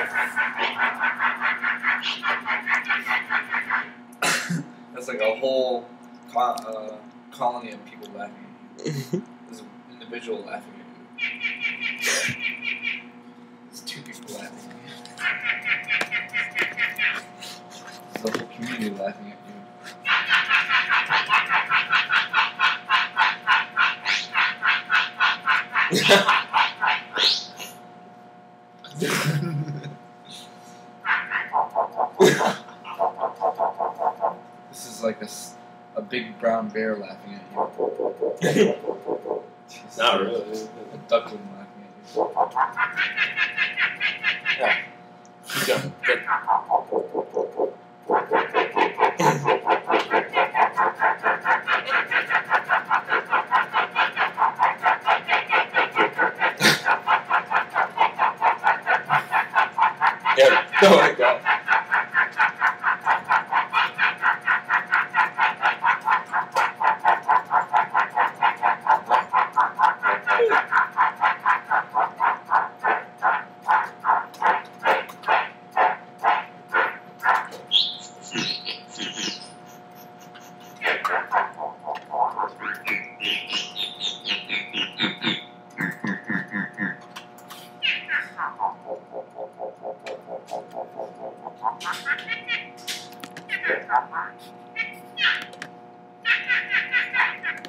That's like a whole colony of people laughing at you. There's an individual laughing at you. There's two people laughing at you. There's a whole community laughing at you. This is like a big brown bear laughing at you. Not really. A duckling laughing at you. Yeah. Yeah. Yeah. Oh my God.